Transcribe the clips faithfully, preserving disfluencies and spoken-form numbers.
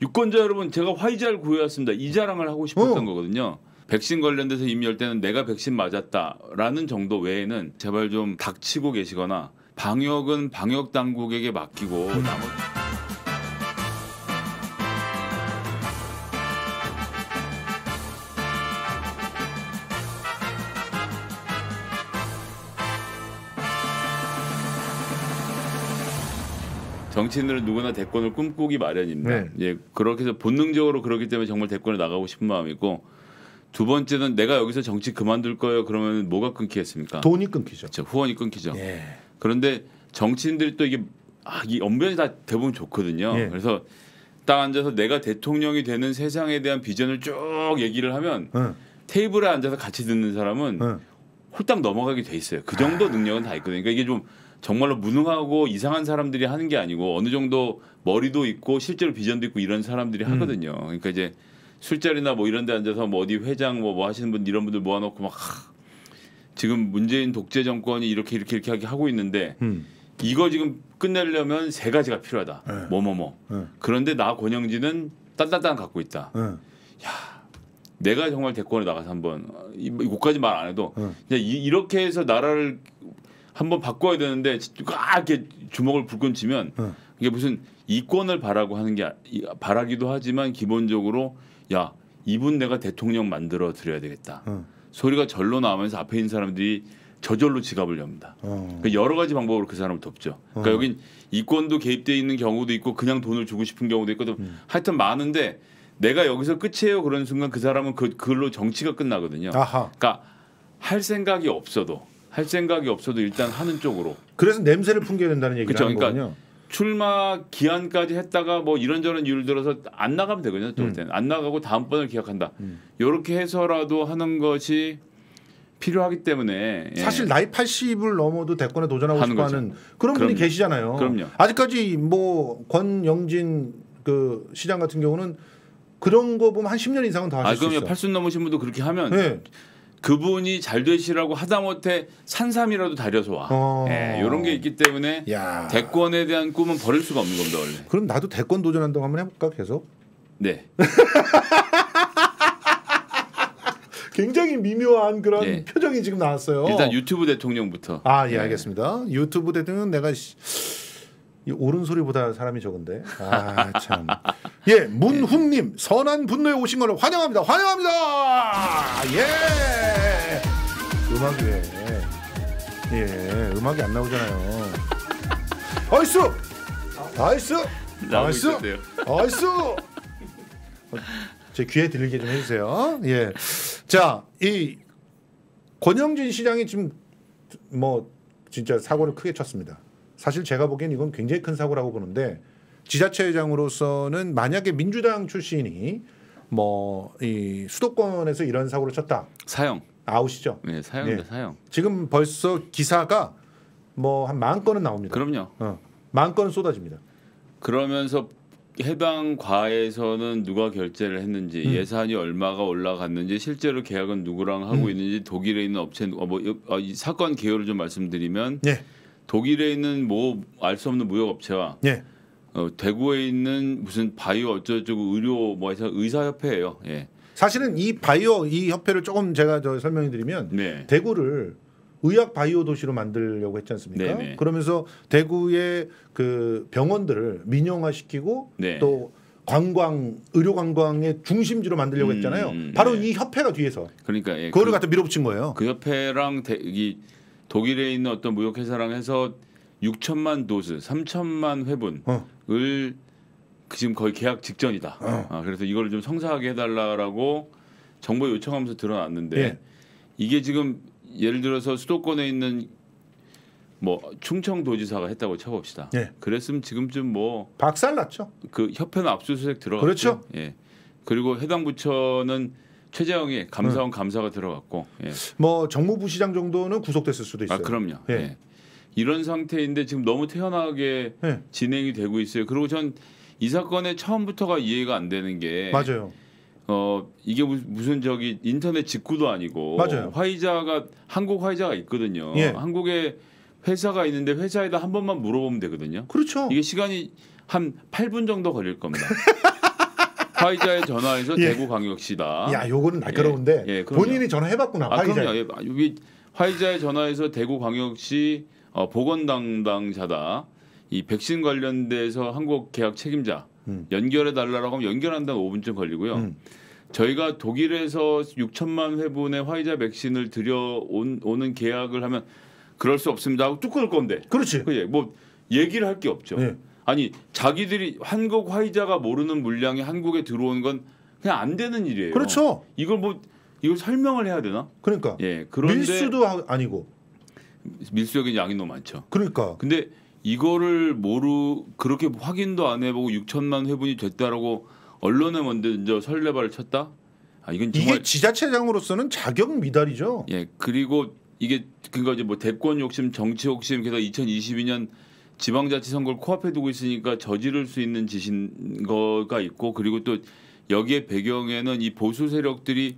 유권자 여러분, 제가 화이자를 구해왔습니다. 이 자랑을 하고 싶었던 어. 거거든요. 백신 관련돼서 임의할 때는 내가 백신 맞았다라는 정도 외에는 제발 좀 닥치고 계시거나 방역은 방역 당국에게 맡기고 음. 나머지 정치인들은 누구나 대권을 꿈꾸기 마련입니다. 네. 예, 그렇게 해서 본능적으로 그렇기 때문에 정말 대권에 나가고 싶은 마음이고, 두 번째는 내가 여기서 정치 그만둘 거예요. 그러면 뭐가 끊기겠습니까? 돈이 끊기죠. 그렇죠. 후원이 끊기죠. 예. 그런데 정치인들이 또 이게 아, 이 언변이 다 대부분 좋거든요. 예. 그래서 딱 앉아서 내가 대통령이 되는 세상에 대한 비전을 쭉 얘기를 하면 예. 테이블에 앉아서 같이 듣는 사람은 예. 홀딱 넘어가게 돼 있어요. 그 정도 능력은 다 있거든요. 그러니까 이게 좀 정말로 무능하고 이상한 사람들이 하는 게 아니고 어느 정도 머리도 있고 실제로 비전도 있고 이런 사람들이 음. 하거든요. 그러니까 이제 술자리나 뭐 이런 데 앉아서 뭐 어디 회장 뭐, 뭐 하시는 분 이런 분들 모아놓고 막 하, 지금 문재인 독재 정권이 이렇게 이렇게 이렇게 하고 있는데 음. 이거 지금 끝내려면 세 가지가 필요하다. 네. 뭐뭐뭐. 네. 그런데 나 권영진은 딴딴딴 갖고 있다. 네. 야, 내가 정말 대권에 나가서 한번 이거까지 말 안 해도 네. 이, 이렇게 해서 나라를 한번 바꿔야 되는데 아 이렇게 주먹을 불끈 쥐면 네. 이게 무슨 이권을 바라고 하는 게 바라기도 하지만 기본적으로 야 이분 내가 대통령 만들어 드려야 되겠다. 네. 소리가 절로 나오면서 앞에 있는 사람들이 저절로 지갑을 엽니다. 어. 그러니까 여러 가지 방법으로 그 사람을 덮죠. 그러니까 어. 여긴 이권도 개입되어 있는 경우도 있고 그냥 돈을 주고 싶은 경우도 있고 음. 하여튼 많은데 내가 여기서 끝이에요 그런 순간 그 사람은 그, 그걸로 정치가 끝나거든요. 아하. 그러니까 할 생각이 없어도 할 생각이 없어도 일단 하는 쪽으로. 그래서 냄새를 풍겨야 된다는 얘기를 하는 그러니까 거군요. 출마 기한까지 했다가 뭐 이런저런 이유를 들어서 안 나가면 되거든요. 또 음. 안 나가고 다음번을 기약한다. 음. 이렇게 해서라도 하는 것이 필요하기 때문에 사실 예. 나이 팔십을 넘어도 대권에 도전하고 하는 싶어하는 그런 그럼요. 분이 계시잖아요. 그럼요. 아직까지 뭐 권영진 그 시장 같은 경우는 그런 거 보면 한 십 년 이상은 더 하실 아, 수 있어요. 팔순 넘으신 분도 그렇게 하면 네. 그분이 잘 되시라고 하다못해 산삼이라도 다려서 와. 어... 예, 이런 게 있기 때문에 야... 대권에 대한 꿈은 버릴 수가 없는 겁니다. 원래. 그럼 나도 대권 도전한다고 한번 해볼까 계속? 네. 굉장히 미묘한 그런 네. 표정이 지금 나왔어요. 일단 유튜브 대통령부터. 아, 예, 네. 알겠습니다. 유튜브 대통령 내가 시... 이 옳은 소리보다 사람이 적은데. 아, 참. 예, 문훈님 선한 분노에 오신 걸 환영합니다. 환영합니다. 예. 음악이 왜? 예, 음악이 안 나오잖아요. 나이스, 나이스, 나이스, 나이스. 제 귀에 들리게 좀 해주세요. 예. 자, 이 권영진 시장이 지금 뭐 진짜 사고를 크게 쳤습니다. 사실 제가 보기엔 이건 굉장히 큰 사고라고 보는데 지자체장으로서는 만약에 민주당 출신이 뭐 이 수도권에서 이런 사고를 쳤다. 사형. 아웃이죠. 네, 사형입니다. 네. 사형. 지금 벌써 기사가 뭐 한 만 건은 나옵니다. 그럼요. 어, 만 건은 쏟아집니다. 그러면서 해당 과에서는 누가 결제를 했는지 음. 예산이 얼마가 올라갔는지 실제로 계약은 누구랑 하고 음. 있는지 독일에 있는 업체 어, 뭐, 어, 이 사건 개요를 좀 말씀드리면 네. 독일에 있는 뭐 알 수 없는 무역업체와 네. 어, 대구에 있는 무슨 바이오 어쩌고저쩌고 의료 뭐 해서 의사협회예요. 예. 사실은 이 바이오 이 협회를 조금 제가 저 설명해드리면 네. 대구를 의학 바이오 도시로 만들려고 했지 않습니까? 네네. 그러면서 대구의 그 병원들을 민영화시키고 네. 또 관광 의료 관광의 중심지로 만들려고 했잖아요. 음, 바로 네. 이 협회가 뒤에서 그러니까 예, 그거를 그, 갖다 밀어붙인 거예요. 그 협회랑 대, 이 독일에 있는 어떤 무역회사랑 해서 육천만 도스, 삼천만 회분을 어. 지금 거의 계약 직전이다. 어. 아, 그래서 이걸 좀 성사하게 해달라고 정보 요청하면서 드러났는데 예. 이게 지금 예를 들어서 수도권에 있는 뭐 충청도지사가 했다고 쳐봅시다. 예. 그랬으면 지금쯤 뭐 박살났죠. 그 협회는 압수수색 들어갔죠. 그렇죠. 예. 그리고 해당 부처는 최재형이 감사원 음. 감사가 들어갔고, 예. 뭐 정무부 시장 정도는 구속됐을 수도 있어요. 아 그럼요. 예. 예. 이런 상태인데 지금 너무 태연하게 예. 진행이 되고 있어요. 그리고 전 이 사건의 처음부터가 이해가 안 되는 게 맞아요. 어 이게 무슨 저기 인터넷 직구도 아니고 맞아요. 화이자가 한국 화이자가 있거든요. 예. 한국에 회사가 있는데 회사에다 한 번만 물어보면 되거든요. 그렇죠. 이게 시간이 한 팔 분 정도 걸릴 겁니다. 화이자에 전화해서 예. 대구광역시다. 야, 요거는 날카로운데 예, 예, 그럼요. 본인이 전화해봤구나. 아, 화이자. 그럼요. 예, 여기 화이자에 전화해서 대구광역시 어, 보건담당자다. 이 백신 관련돼서 한국 계약 책임자 음. 연결해 달라고 하면 연결한다는 오 분쯤 걸리고요. 음. 저희가 독일에서 육천만 회분의 화이자 백신을 들여오는 계약을 하면 그럴 수 없습니다 하고 뚝 끊을 건데. 그렇지. 그게 뭐 얘기를 할 게 없죠. 예. 아니 자기들이 한국 화이자가 모르는 물량이 한국에 들어오는 건 그냥 안 되는 일이에요. 그렇죠. 이걸 뭐 이걸 설명을 해야 되나? 그러니까 예. 그런데 밀수도 하- 아니고. 밀수역이 양이 너무 많죠. 그러니까. 근데 이거를 모르 그렇게 확인도 안 해보고 육천만 회분이 됐다라고 언론에 먼저 설레발을 쳤다. 아 이건 정말 이게 지자체장으로서는 자격 미달이죠. 예 그리고 이게 그거 이제 뭐 대권 욕심, 정치 욕심, 게다가 이천이십이 년 지방자치 선거를 코앞에 두고 있으니까 저지를 수 있는 짓인 거가 있고 그리고 또 여기에 배경에는 이 보수 세력들이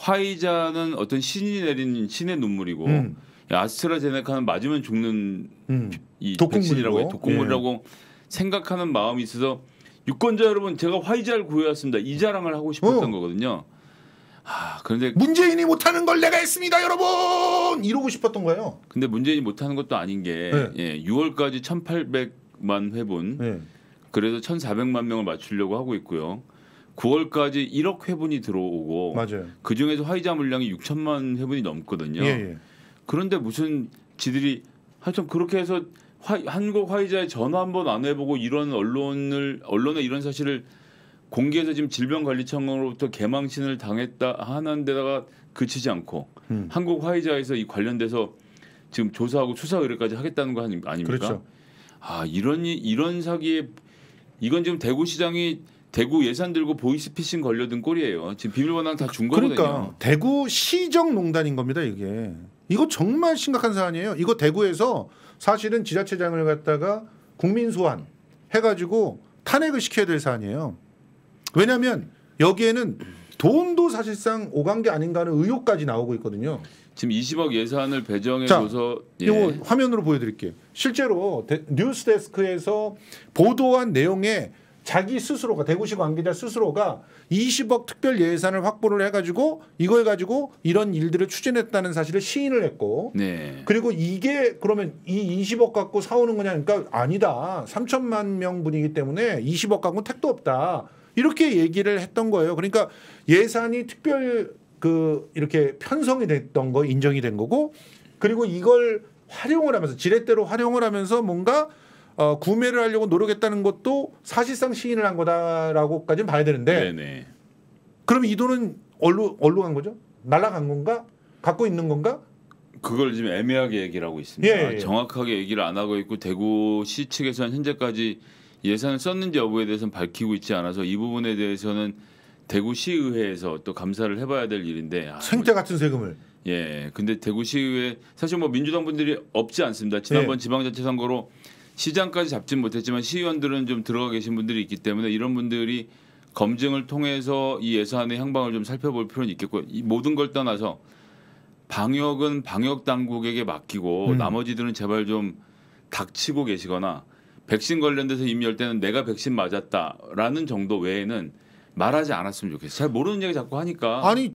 화이자는 어떤 신이 내린 신의 눈물이고 음. 아스트라제네카는 맞으면 죽는 음. 이 독극물이고. 백신이라고 해, 독극물이라고 생각하는 마음이 있어서 유권자 여러분 제가 화이자를 구해왔습니다. 이 자랑을 하고 싶었던 어. 거거든요. 아 그런데 문재인이 못하는 걸 내가 했습니다, 여러분. 이러고 싶었던 거예요. 근데 문재인이 못하는 것도 아닌 게 네. 예, 유월까지 천팔백만 회분 네. 그래서 천사백만 명을 맞추려고 하고 있고요. 구월까지 일억 회분이 들어오고 맞아요. 그 중에서 화이자 물량이 육천만 회분이 넘거든요. 예, 예. 그런데 무슨 지들이 하여튼 그렇게 해서 화, 한국 화이자에 전화 한번 안 해보고 이런 언론을 언론에 이런 사실을 공개해서 지금 질병관리청으로부터 개망신을 당했다 하는 데다가 그치지 않고 음. 한국 화이자에서 이 관련돼서 지금 조사하고 수사 의뢰까지 하겠다는 거 아니, 아닙니까? 그렇죠. 아 이런 이- 이런 사기에 이건 지금 대구시장이 대구 예산 들고 보이스피싱 걸려든 꼴이에요. 지금 비밀번호 다 준 거거든요. 그러니까 대구 시정농단인 겁니다, 이게. 이거 정말 심각한 사안이에요. 이거 대구에서 사실은 지자체장을 갖다가 국민 소환 해가지고 탄핵을 시켜야 될 사안이에요. 왜냐하면 여기에는 돈도 사실상 오간 게 아닌가 하는 의혹까지 나오고 있거든요. 지금 이십억 예산을 배정해줘서 예. 이거 화면으로 보여드릴게요. 실제로 데, 뉴스데스크에서 보도한 내용에 자기 스스로가 대구시 관계자 스스로가 이십억 특별 예산을 확보를 해가지고 이걸 가지고 이런 일들을 추진했다는 사실을 시인을 했고 네. 그리고 이게 그러면 이 이십억 갖고 사오는 거냐 그러니까 아니다. 삼천만 명 분이기 때문에 이십억 갖고는 택도 없다. 이렇게 얘기를 했던 거예요. 그러니까 예산이 특별 그 이렇게 편성이 됐던 거 인정이 된 거고 그리고 이걸 활용을 하면서 지렛대로 활용을 하면서 뭔가 어, 구매를 하려고 노력했다는 것도 사실상 시인을 한 거다라고까지는 봐야 되는데 네네. 그럼 이 돈은 어디로 어디로 간 거죠? 날아간 건가? 갖고 있는 건가? 그걸 지금 애매하게 얘기를 하고 있습니다. 예, 예. 정확하게 얘기를 안 하고 있고 대구시 측에서는 현재까지 예산을 썼는지 여부에 대해서는 밝히고 있지 않아서 이 부분에 대해서는 대구시의회에서 또 감사를 해봐야 될 일인데 아, 생태 같은 세금을. 예, 근데 대구시의회 사실 뭐 민주당 분들이 없지 않습니다. 지난번 예. 지방자치 선거로 시장까지 잡진 못했지만 시의원들은 좀 들어가 계신 분들이 있기 때문에 이런 분들이 검증을 통해서 이 예산의 향방을 좀 살펴볼 필요는 있겠고 이 모든 걸 떠나서 방역은 방역 당국에게 맡기고 음. 나머지들은 제발 좀 닥치고 계시거나 백신 관련돼서 이미 열 때는 내가 백신 맞았다라는 정도 외에는 말하지 않았으면 좋겠어요. 잘 모르는 얘기 자꾸 하니까. 아니